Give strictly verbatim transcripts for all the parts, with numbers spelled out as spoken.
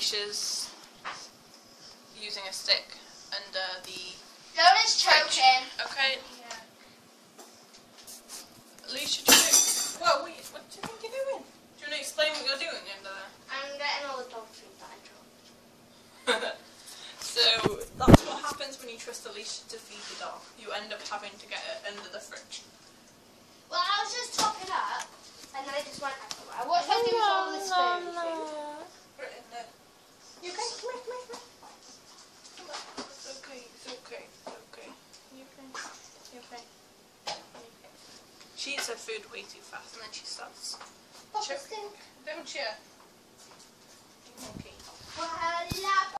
Alicia's using a stick under the... Lola's choking. Okay. Yeah. Alicia, do you know... Well, wait, what do you think you're doing? Do you want to explain what you're doing under there? I'm getting all the dog food that I dropped. So, that's what happens when you trust Alicia to feed the dog. You end up having to get it under the fridge. Well, I was just topping up, and then I just went everywhere. What should I do with all this spoon food? Put it in there. You okay? Come here, come here, come here. Come on. It's okay, it's okay, it's okay. You okay? You okay? You okay? She eats her food way too fast, and then she starts choking. Don't you? Okay. Voila.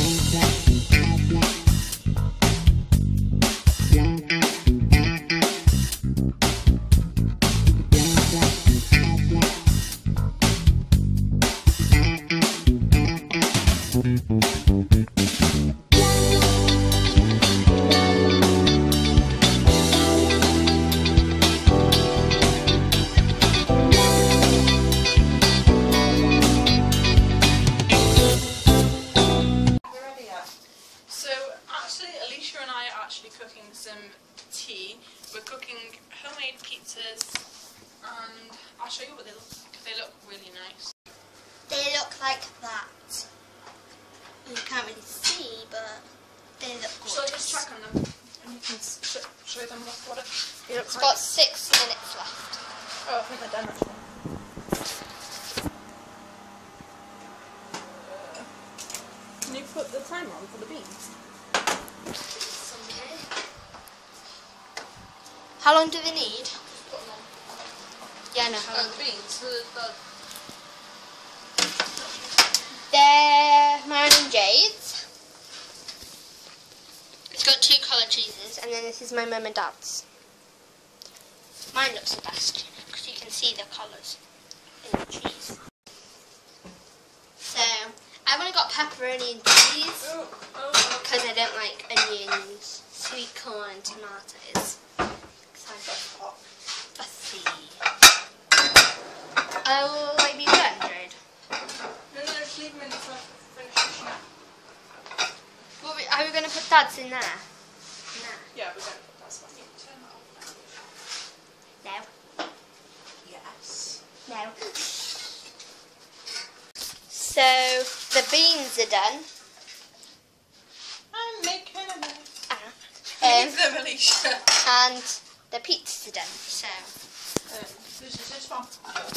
Cooking some tea. We're cooking homemade pizzas, and I'll show you what they look like. They look really nice. They look like that. You can't really see, but they look good. Shall I just check on them? And you can sh show them what it they look It's like. got six minutes left. Oh, I think they're done actually. Can you put the timer on for the beans? How long do they need? Put them on. Yeah, no. How Oh, long? the beans. The, the... They're mine and Jade's. It's got two colour cheeses, and then this is my mum and dad's. Mine looks the best because you can see the colours in the cheese. So I've only got pepperoni and cheese Oh, oh, because I don't like onions, sweet corn, tomatoes. that's hot. Let's see. Oh, will I be done, Jade? No, no, just leave them in for finish the sheet. What we, are we going to put Dad's in there? No. Yeah, we're going to put that stuff in. Turn that off No. now. Yes. No. So, the beans are done. I'm making a mess. Ah. Leave them, Alicia. And the pizzas are done. So, Um, this is this one.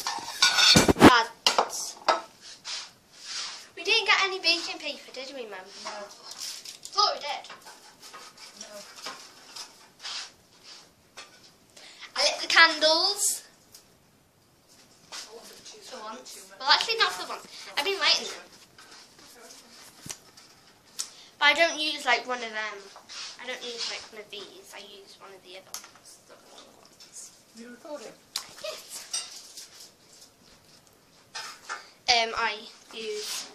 Dad's. We didn't get any baking paper, did we, Mum? No. Thought we did. No. I lit the candles. I want to choose For one. once. Well, actually not for once. I've been lighting them. But I don't use like one of them. I don't use like one of these. I use one of the other ones. The little ones. Are you recording? Yes. Um, I use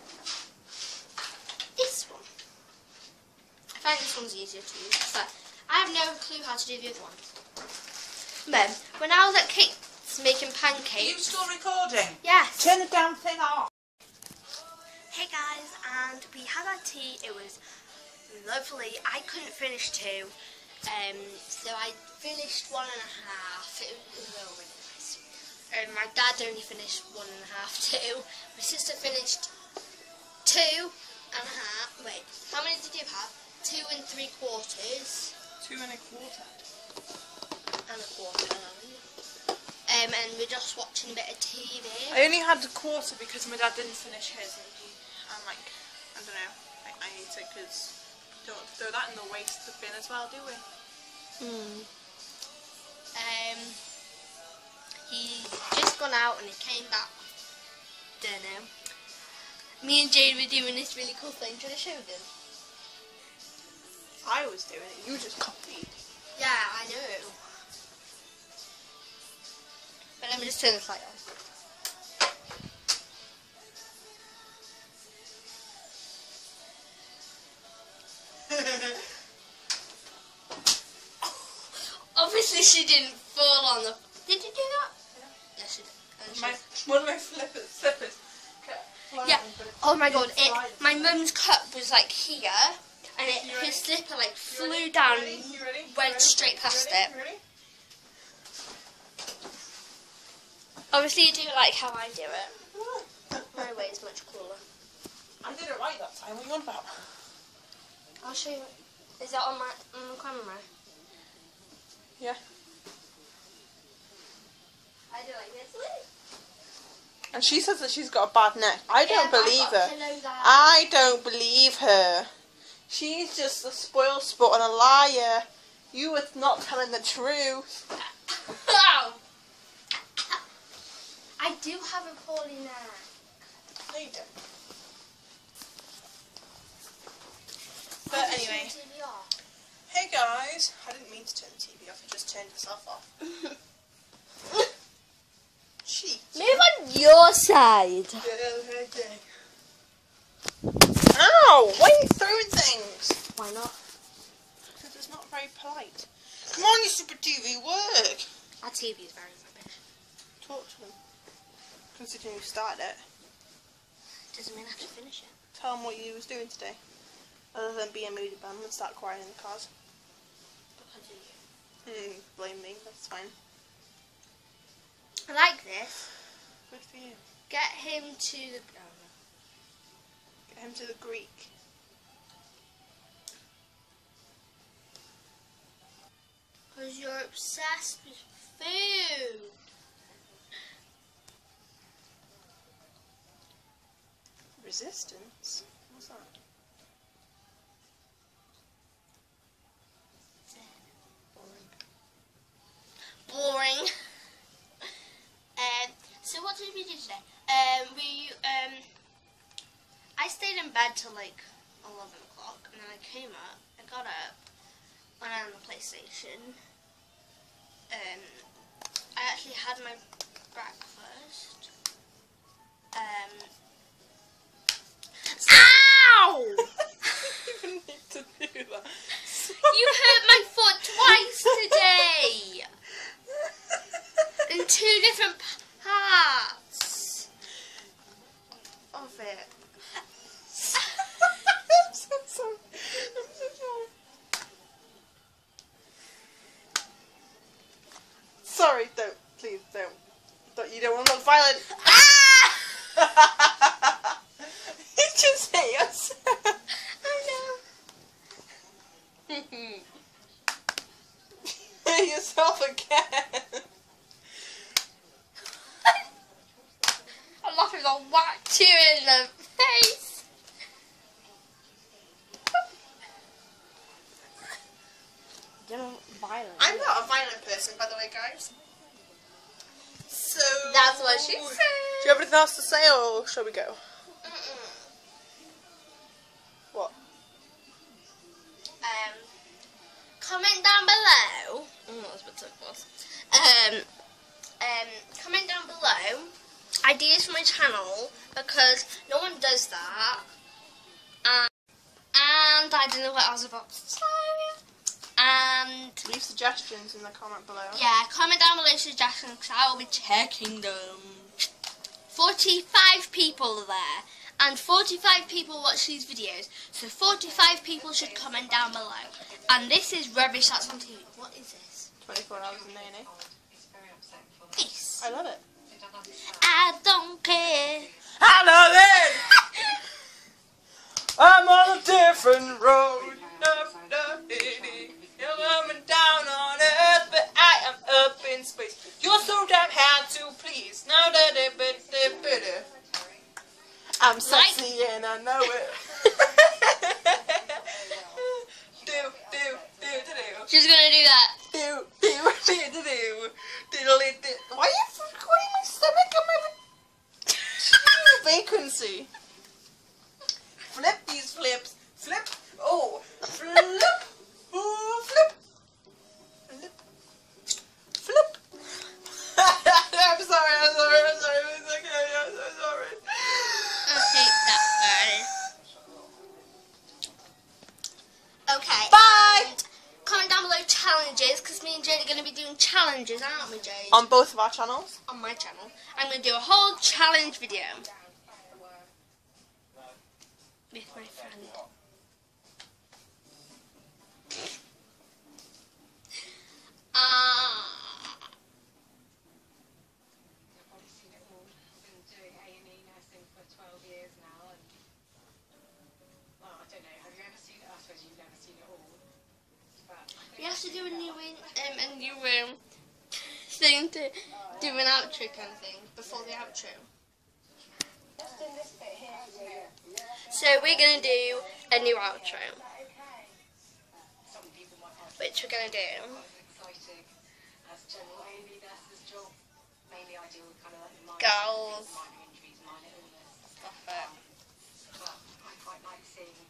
this one. I find this one's easier to use, but I have no clue how to do the other ones. Mum, when I was at Kate's making pancakes. Are you still recording? Yes. Turn the damn thing off. Hey guys, and we had our tea. It was lovely. I couldn't finish two, um, so I finished one and a half. It was really, really nice. Um, my dad only finished one and a half too. My sister finished two and a half. Wait, how many did you have? Two and three quarters. Two and a quarter. And a quarter. Um, and we're just watching a bit of T V. I only had a quarter because my dad didn't finish his, and he, I'm like, I don't know, I, I ate it because we don't throw that in the waste bin as well, do we? Hmm. Um, he's just gone out and he came back. Don't know. Me and Jade were doing this really cool thing. Should I show them? I was doing it, you just copied. Yeah, I know. But let me just turn this light on. Obviously she didn't fall on the... Did you do that? Yeah. Yes, she did. And she My, one of my slippers. slippers. Okay. Yeah. Oh my god, it, my mum's cup was like here, and it, her slipper like flew down, went straight past it. Obviously you do like how I do it. My way is much cooler. I did it right that time. What are you on about? I'll show you. Is that on my on the camera? Yeah. I do like this. And she says that she's got a bad neck. I don't Yeah, believe I've got her. pillows out. I don't believe her. She's just a spoiled sport and a liar. You were not telling the truth. Ow. I do have a poorly neck. No, you don't. But anyway. T V off. Hey guys. I didn't mean to turn the T V off. I just turned myself off. Cheat. Move on your side. Ow! Why are you throwing things? Why not? Because it's not very polite. Come on, you stupid T V, work! Our T V is very rubbish. Talk to them. Considering you started it. Doesn't mean I have to finish it. Tell them what you was doing today. Other than be a moody bum and start crying in the cars. Because of you. Hmm, blame me, that's fine. I like this. Good for you. Get him to the... Oh, no. Get him to the Greek. Because you're obsessed with food. Resistance? What's that? Boring. um, so what did we do today? Um, we, um, I stayed in bed till like eleven o'clock, and then I came up, I got up, went on the PlayStation. Um, I actually had my breakfast. Um, ow! You didn't need to do that. You hurt my foot twice today! In two different parts of it. I'm so sorry. I'm so sorry. Sorry, don't. Please, don't. Don't. You don't want to look violent. Ah! You just hit yourself. I know. Hit yourself again. I'm laughing, I'll whack you in the face. You're not violent. I'm not a violent person, by the way, guys. So... That's what she said. Do you have anything else to say, or shall we go? Mm-mm. What? Um, comment down below. Oh, that was a bit so close. Um, um, comment down below ideas for my channel, because no one does that. And, and I don't know what I was about to say. And Leave suggestions in the comment below. yeah, comment down below suggestions, because I will be checking them. forty-five people are there, and forty-five people watch these videos, so forty-five people should comment down below. And this is rubbish that's on T V. What is this? twenty-four hours in A and E. This. I love it. I don't care. I love it! I'm on a different road. You're coming down on earth, but I am up in space. You're so damn hard to please. Now that it bit bitter. I'm sexy and I know it. do, do, do, do, do. She's gonna do that. Do, do, do, do, do. Diddly, do. Why are you recording my stomach on my vacancy? Flip these flips. Flip. Oh. Flip. Ooh, flip. Flip. Flip. I'm sorry, I'm sorry, I'm sorry. It's okay, I'm so sorry. I hate that guy. Okay. Bye. and comment down below challenges, because me and Jade are going to be doing challenges, aren't we, Jade? On both of our channels. On my channel. I'm going to do a whole challenge video. with my friend. Ah. I've probably seen it all. I've been doing A and E nursing for twelve years now, and well, I don't know. Have you ever seen it? I suppose you've never seen it all. But We have to do a new in, um, a new room thing to do an outro kind of thing before the outro. So we're gonna do a new outro, some people might find which we're gonna do. it exciting as general A and E nurse's job. Mainly, I deal with kind of like the minor, Girls. minor injuries, minor illness. Stop it. But I quite like seeing.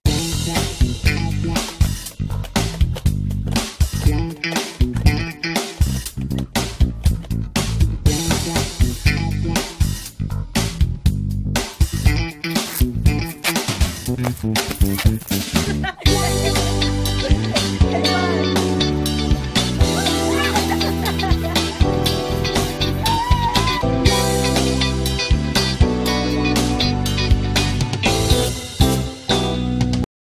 Ha ha ha!